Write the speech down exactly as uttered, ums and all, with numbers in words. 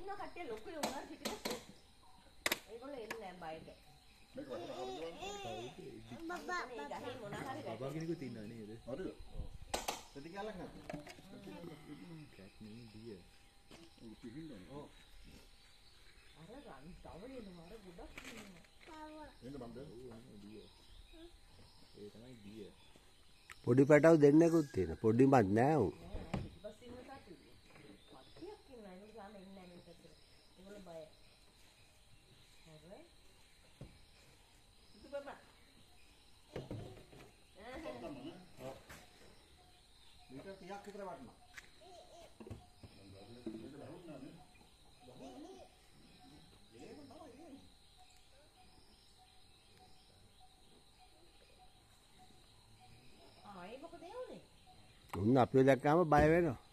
ඉන්න කට්ටිය ලොකු උනාට පිටිපස්සේ ඒගොල්ලෝ එන්නේ නැහැ බයිට. මේක වහලා බබා බබා ගහේ මොන හරි වැටේ. බබා කෙනෙකුත් ඉන්නා නේද? හරිද? ඔව්. දෙති කාලක් නැද්ද? කැට් නේ දිය. ඔව් පිහින්දනේ. ඔව්. අර රන් තවලේනවා අර ගොඩක් ඉන්නවා. පාවා. එන්න බම්ද? ඔව් දිය. ඒ තමයි දිය. පොඩි පැටව දෙන්නෙකුත් තියෙන. පොඩිමත් නෑ උන්. පිටිපස්සේ ඉන්න තාත්තු. කට්ටියක් ඉන්නවා. ඒක ගාම එන්නේ නැහැ මේ පැත්තට. ඒගොල්ලෝ බයයි. හරි. itu bapak. Oh. Bisa tiap kita warna. Ah, ini මොකද යන්නේ? උන් අපිව දැක්කම බය වෙනවා.